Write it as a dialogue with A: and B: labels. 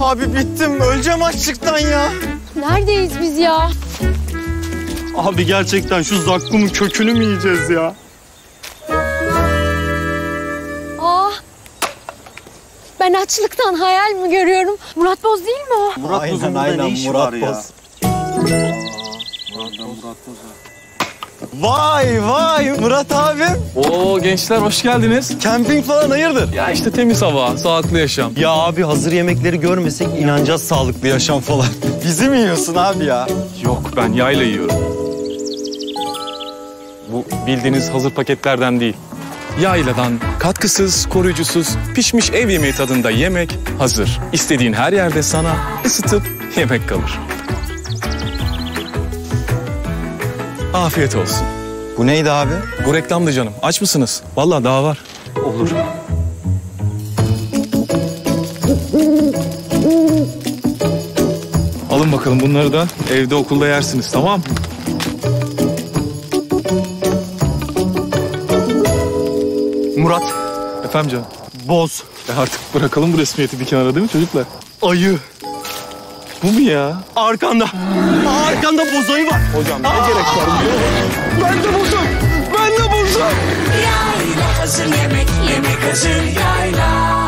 A: Abi bittim. Öleceğim açlıktan ya.
B: Neredeyiz biz ya?
A: Abi gerçekten şu zakkumun kökünü mü yiyeceğiz ya?
B: Ben açlıktan hayal mi görüyorum? Murat Boz değil mi o?
A: Murat Boz'un burada ne işi var ya? Vay vay Murat abim.
C: Oo gençler hoş geldiniz.
A: Camping falan hayırdır?
C: Ya işte temiz hava, sağlıklı yaşam.
A: Ya abi hazır yemekleri görmesek inanacağız sağlıklı yaşam falan. Bizi mi yiyorsun abi ya?
C: Yok ben yayla yiyorum. Bu bildiğiniz hazır paketlerden değil. Yayladan katkısız, koruyucusuz, pişmiş ev yemeği tadında yemek hazır. İstediğin her yerde sana ısıtıp yemek kalır. Afiyet olsun.
A: Bu neydi abi?
C: Bu reklamdı canım. Aç mısınız? Vallahi daha var.
A: Olur.
C: Alın bakalım bunları da evde okulda yersiniz, tamam?
A: Murat.
C: Efendim canım.
A: Boz.
C: Artık bırakalım bu resmiyeti bir kenara değil mi çocuklar?
A: Ayı.
C: Bu mu ya?
A: Arkanda. Arkanda boz ayı var.
C: Hocam ne gerek var?
A: Ben de bozdum. Ben de bozdum.
D: Yayla hazır yemek, yemek hazır yayla.